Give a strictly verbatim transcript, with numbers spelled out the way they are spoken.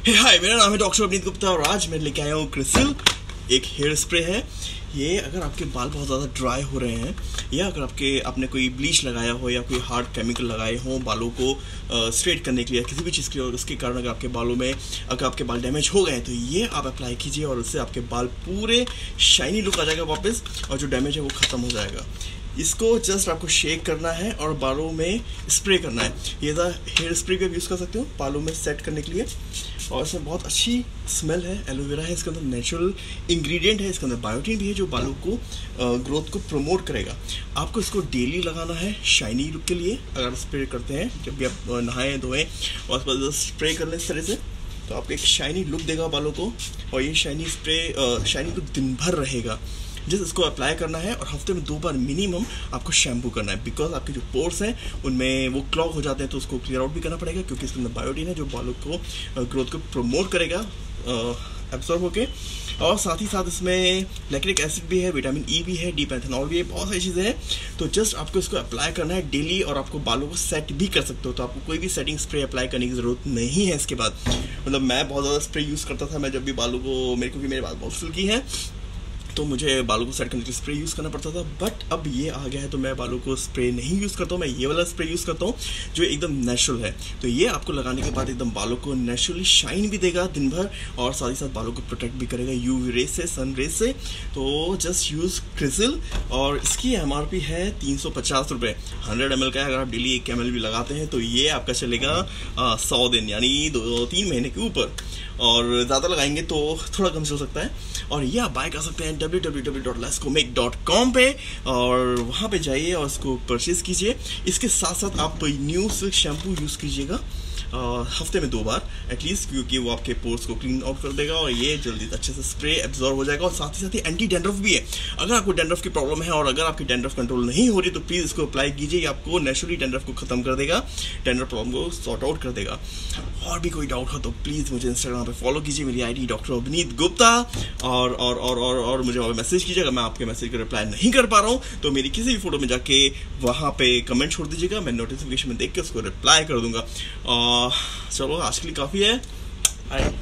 हे हाय, मेरा नाम है डॉक्टर अभिनीत गुप्ता और आज मैं लेके आया हूँ क्रिसिल। एक हेयर स्प्रे है ये। अगर आपके बाल बहुत ज़्यादा ड्राई हो रहे हैं या अगर आपके आपने कोई ब्लीच लगाया हो या कोई हार्ड केमिकल लगाए हो बालों को स्ट्रेट करने के लिए, किसी भी चीज़ के लिए, और उसके कारण अगर आपके बालों में अगर आपके बाल डैमेज हो गए हैं तो ये आप अप्लाई कीजिए और उससे आपके बाल पूरे शाइनी लुक आ जाएगा वापस, और जो डैमेज है वो ख़त्म हो जाएगा। इसको जस्ट आपको शेक करना है और बालों में स्प्रे करना है। ये हेयर स्प्रे भी आप यूज़ कर सकते हो बालों में सेट करने के लिए, और इसमें बहुत अच्छी स्मेल है। एलोवेरा है इसके अंदर, नेचुरल इंग्रेडिएंट है इसके अंदर, बायोटिन भी है जो बालों को ग्रोथ को प्रमोट करेगा। आपको इसको डेली लगाना है शाइनी लुक के लिए। अगर स्प्रे करते हैं जब भी आप नहाएं धोएं और उस पर स्प्रे कर लें इस तरह से, तो आपको एक शाइनी लुक देगा बालों को, और ये शाइनी स्प्रे शाइनी लुक दिन भर रहेगा। जिस इसको अप्लाई करना है और हफ्ते में दो बार मिनिमम आपको शैम्पू करना है, बिकॉज आपके जो पोर्स हैं उनमें वो क्लॉग हो जाते हैं, तो उसको क्लियर आउट भी करना पड़ेगा, क्योंकि इसके अंदर बायोटिन है जो बालों को ग्रोथ को प्रमोट करेगा एब्सॉर्ब होके। और साथ ही साथ इसमें लैक्टिक एसिड भी है, विटामिन ई भी है, डी पैंथेनॉल भी है, बहुत सारी चीज़ें हैं। तो जस्ट आपको इसको अप्लाई करना है डेली, और आपको बालों को सेट भी कर सकते हो। तो आपको कोई भी सेटिंग स्प्रे अप्लाई करने की ज़रूरत नहीं है इसके बाद। मतलब मैं बहुत ज़्यादा स्प्रे यूज़ करता था, मैं जब भी बालों को, मेरे को भी मेरे बाल बहुत सिल्की हैं तो मुझे बालों को सेट करने के लिए स्प्रे यूज़ करना पड़ता था, बट अब ये आ गया है तो मैं बालों को स्प्रे नहीं यूज़ करता हूँ। मैं ये वाला स्प्रे यूज़ करता हूँ जो एकदम नेचुरल है। तो ये आपको लगाने के बाद एकदम बालों को नेचुरली शाइन भी देगा दिन भर, और साथ ही साथ बालों को प्रोटेक्ट भी करेगा यूवी रेस से, सन रेस से। तो जस्ट यूज़ क्रिसिल, और इसकी एम आर पी है तीन सौ पचास रुपये। हंड्रेड एम एल का है। अगर आप डेली एक एम एल भी लगाते हैं तो ये आपका चलेगा सौ दिन, यानी दो तीन महीने के ऊपर, और ज़्यादा लगाएंगे तो थोड़ा कम चल सकता है। और ये आप बाय कर सकते हैं W W W dot let's go make dot com पे, और वहाँ पे जाइए और इसको परचेज़ कीजिए। इसके साथ साथ आप न्यू सिल्क शैम्पू यूज़ कीजिएगा हफ्ते में दो बार एटलीस्ट, क्योंकि वो आपके पोर्स को क्लीन आउट कर देगा और ये जल्दी अच्छे से स्प्रे एब्जॉर्ब हो जाएगा। और साथ ही साथ ही एंटी डैंड्रफ भी है। अगर आपको डैंड्रफ की प्रॉब्लम है और अगर आपकी डैंड्रफ कंट्रोल नहीं हो रही तो प्लीज़ इसको अप्लाई कीजिए, आपको नेचुरली डैंड्रफ को खत्म कर देगा, डैंड्रफ प्रॉब्लम को सॉर्ट आउट कर देगा। और भी कोई डाउट हो तो प्लीज़ मुझे इंस्टाग्राम पे फॉलो कीजिए, मेरी आई डी डॉक्टर अभिनीत गुप्ता, और और और और और मुझे वहाँ पे मैसेज कीजिए। अगर मैं आपके मैसेज को रिप्लाई नहीं कर पा रहा हूँ तो मेरी किसी भी फोटो में जाके वहाँ पे कमेंट छोड़ दीजिएगा, मैं नोटिफिकेशन में देख के उसको रिप्लाई कर दूंगा। चलो आज के लिए काफ़ी है।